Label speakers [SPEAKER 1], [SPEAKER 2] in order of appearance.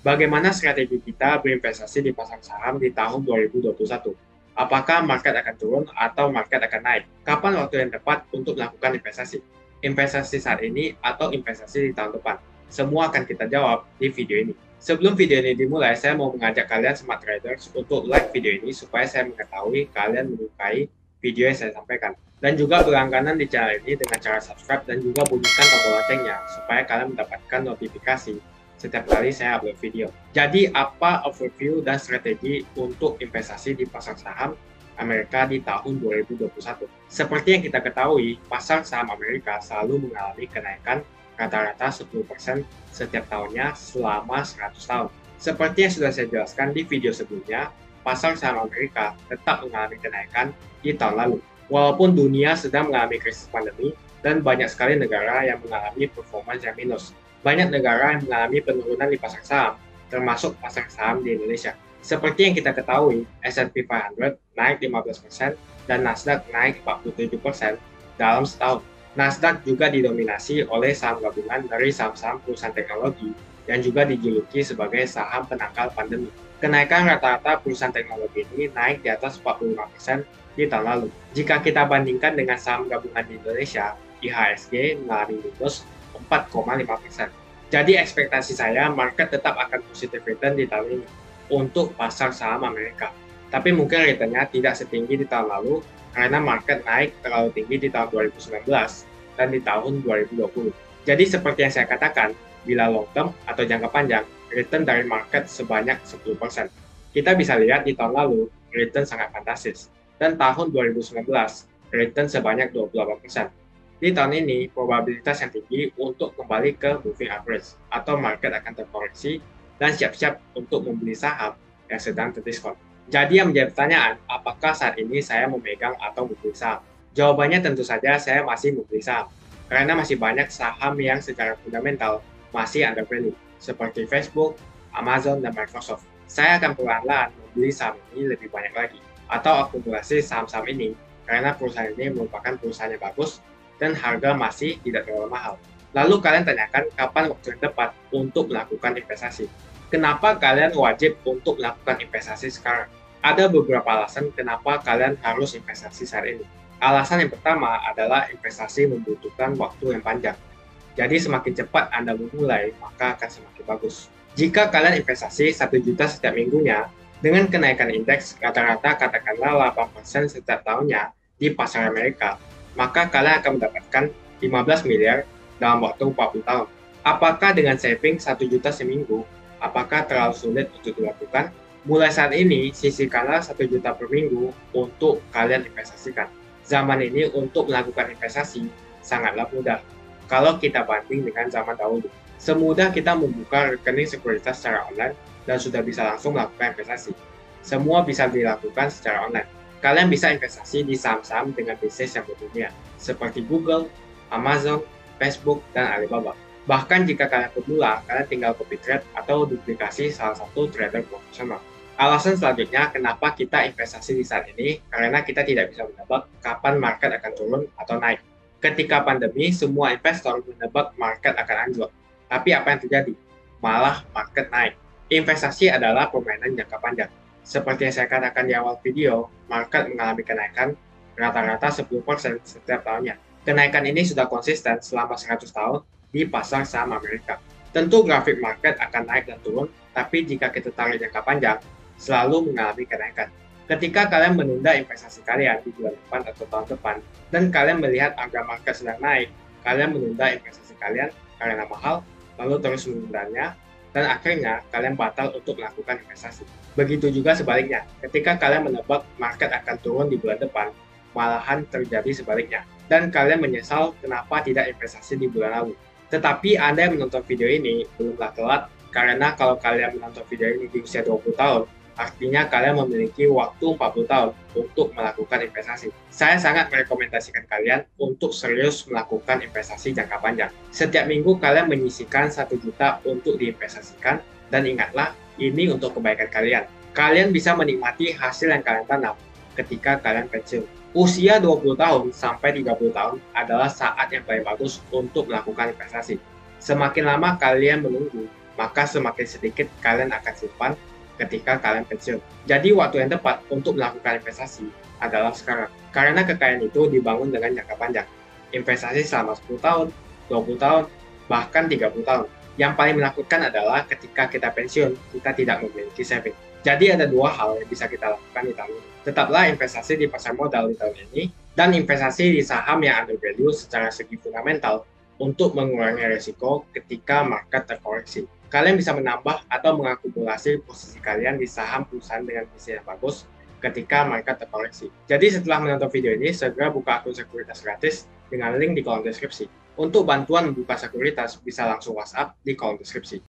[SPEAKER 1] Bagaimana strategi kita berinvestasi di pasar saham di tahun 2021? Apakah market akan turun atau market akan naik? Kapan waktu yang tepat untuk melakukan investasi? Investasi saat ini atau investasi di tahun depan? Semua akan kita jawab di video ini. Sebelum video ini dimulai, saya mau mengajak kalian smart traders untuk like video ini supaya saya mengetahui kalian menyukai video yang saya sampaikan. Dan juga berlangganan di channel ini dengan cara subscribe dan juga bunyikan tombol loncengnya supaya kalian mendapatkan notifikasi setiap kali saya upload video. Jadi apa overview dan strategi untuk investasi di pasar saham Amerika di tahun 2021? Seperti yang kita ketahui, pasar saham Amerika selalu mengalami kenaikan rata-rata 10% setiap tahunnya selama 100 tahun. Seperti yang sudah saya jelaskan di video sebelumnya, pasar saham Amerika tetap mengalami kenaikan di tahun lalu. Walaupun dunia sedang mengalami krisis pandemi dan banyak sekali negara yang mengalami performance yang minus. Banyak negara yang mengalami penurunan di pasar saham, termasuk pasar saham di Indonesia. Seperti yang kita ketahui, S&P 500 naik 15% dan Nasdaq naik 47% dalam setahun. Nasdaq juga didominasi oleh saham gabungan dari saham-saham perusahaan teknologi yang juga dijuluki sebagai saham penangkal pandemi. Kenaikan rata-rata perusahaan teknologi ini naik di atas 45% di tahun lalu. Jika kita bandingkan dengan saham gabungan di Indonesia, IHSG mengalami minus 4,5%. Jadi ekspektasi saya market tetap akan positive return di tahun ini untuk pasar saham Amerika. Tapi mungkin returnnya tidak setinggi di tahun lalu karena market naik terlalu tinggi di tahun 2019 dan di tahun 2020. Jadi seperti yang saya katakan, bila long term atau jangka panjang, return dari market sebanyak 10%. Kita bisa lihat di tahun lalu, return sangat fantastis. Dan tahun 2019, return sebanyak 28%. Di tahun ini, probabilitas yang tinggi untuk kembali ke moving average atau market akan terkoreksi dan siap-siap untuk membeli saham yang sedang terdiskon. Jadi yang menjadi pertanyaan, apakah saat ini saya memegang atau membeli saham? Jawabannya tentu saja saya masih membeli saham, karena masih banyak saham yang secara fundamental masih under value, seperti Facebook, Amazon, dan Microsoft. Saya akan perlahan-lahan membeli saham ini lebih banyak lagi, atau akumulasi saham-saham ini, karena perusahaan ini merupakan perusahaan yang bagus, dan harga masih tidak terlalu mahal. Lalu kalian tanyakan kapan waktu yang tepat untuk melakukan investasi. Kenapa kalian wajib untuk melakukan investasi sekarang? Ada beberapa alasan kenapa kalian harus investasi saat ini. Alasan yang pertama adalah investasi membutuhkan waktu yang panjang. Jadi semakin cepat Anda memulai, maka akan semakin bagus. Jika kalian investasi 1 juta setiap minggunya, dengan kenaikan indeks rata-rata katakanlah 8% setiap tahunnya di pasar Amerika, maka kalian akan mendapatkan 15 miliar dalam waktu 40 tahun. Apakah dengan saving 1 juta seminggu, apakah terlalu sulit untuk dilakukan? Mulai saat ini, sisihkanlah 1 juta per minggu untuk kalian investasikan. Zaman ini untuk melakukan investasi sangatlah mudah kalau kita banding dengan zaman dahulu. Semudah kita membuka rekening sekuritas secara online dan sudah bisa langsung melakukan investasi. Semua bisa dilakukan secara online. Kalian bisa investasi di saham-saham dengan bisnis yang berdunia, seperti Google, Amazon, Facebook, dan Alibaba. Bahkan jika kalian pemula, kalian tinggal copy trade atau duplikasi salah satu trader profesional. Alasan selanjutnya kenapa kita investasi di saat ini, karena kita tidak bisa menebak kapan market akan turun atau naik. Ketika pandemi, semua investor menebak market akan anjlok. Tapi apa yang terjadi? Malah market naik. Investasi adalah permainan jangka panjang. Seperti yang saya katakan di awal video, market mengalami kenaikan rata-rata 10% setiap tahunnya. Kenaikan ini sudah konsisten selama 100 tahun di pasar saham Amerika. Tentu grafik market akan naik dan turun, tapi jika kita tarik jangka panjang, selalu mengalami kenaikan. Ketika kalian menunda investasi kalian di bulan depan atau tahun depan, dan kalian melihat harga market sedang naik, kalian menunda investasi kalian karena mahal, lalu terus menundanya, dan akhirnya kalian batal untuk melakukan investasi. Begitu juga sebaliknya, ketika kalian menebak market akan turun di bulan depan, malahan terjadi sebaliknya, dan kalian menyesal kenapa tidak investasi di bulan lalu. Tetapi Anda yang menonton video ini belumlah telat, karena kalau kalian menonton video ini di usia 20 tahun, artinya kalian memiliki waktu 40 tahun untuk melakukan investasi. Saya sangat merekomendasikan kalian untuk serius melakukan investasi jangka panjang. Setiap minggu kalian menyisihkan 1 juta untuk diinvestasikan, dan ingatlah, ini untuk kebaikan kalian. Kalian bisa menikmati hasil yang kalian tanam ketika kalian pensiun. Usia 20 tahun sampai 30 tahun adalah saat yang paling bagus untuk melakukan investasi. Semakin lama kalian menunggu, maka semakin sedikit kalian akan simpan ketika kalian pensiun. Jadi waktu yang tepat untuk melakukan investasi adalah sekarang. Karena kekayaan itu dibangun dengan jangka panjang. Investasi selama 10 tahun, 20 tahun, bahkan 30 tahun. Yang paling menakutkan adalah ketika kita pensiun, kita tidak memiliki saving. Jadi ada dua hal yang bisa kita lakukan di tahun ini. Tetaplah investasi di pasar modal di tahun ini, dan investasi di saham yang under value secara segi fundamental untuk mengurangi risiko ketika market terkoreksi. Kalian bisa menambah atau mengakumulasi posisi kalian di saham perusahaan dengan visi yang bagus ketika market terkoreksi. Jadi setelah menonton video ini, segera buka akun sekuritas gratis dengan link di kolom deskripsi. Untuk bantuan membuka sekuritas, bisa langsung WhatsApp di kolom deskripsi.